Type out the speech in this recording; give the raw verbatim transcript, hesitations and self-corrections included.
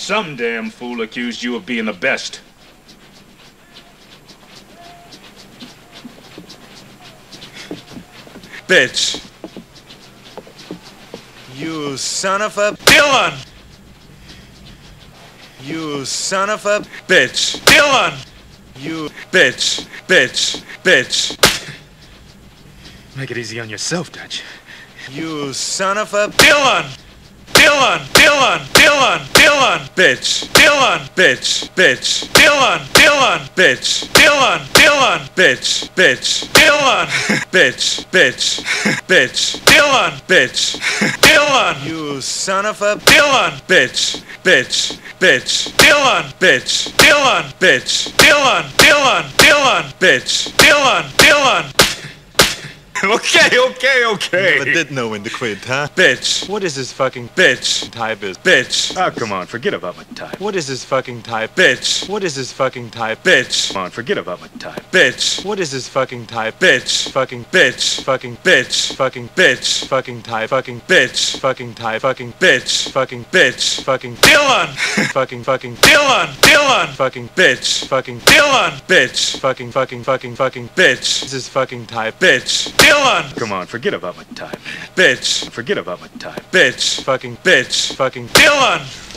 Some damn fool accused you of being the best. Bitch. You son of a Dylan! You son of a bitch. Dylan! You bitch, bitch, bitch. Make it easy on yourself, Dutch. You son of a Dylan! Dylan! Dylan! Dylan! Dylan! Bitch! Dylan! Bitch! Bitch! Dylan! Dylan! Bitch! Dylan! Dylan! Bitch! Bitch! Dylan! Bitch! Bitch! Bitch! Dylan! Bitch! Dylan! You son of a Dylan! Bitch! Bitch! Bitch! Dylan! Bitch! Dylan! Bitch! Dylan! Dylan! Dylan! Bitch! Dylan! Dylan! Okay, okay, okay. Never did know when to quit, huh? Bitch. What is this fucking bitch type is? Bitch. Oh, come on, forget about my type. What is this fucking type? Bitch. What is this fucking type? Bitch. Come on, forget about my type. Bitch. What is this fucking type? Bitch. Fucking bitch. Fucking bitch. Fucking bitch. Fucking type. Fucking bitch. Fucking type. Fucking bitch. Fucking bitch. Fucking Dylan. Fucking fucking Dylan. Dylan. Fucking bitch. Fucking Dylan. Bitch. Fucking fucking fucking fucking bitch. This is fucking type. Bitch. Dylan. Come on, forget about my type. Bitch. Forget about my type. Bitch. Fucking bitch. Fucking Dylan.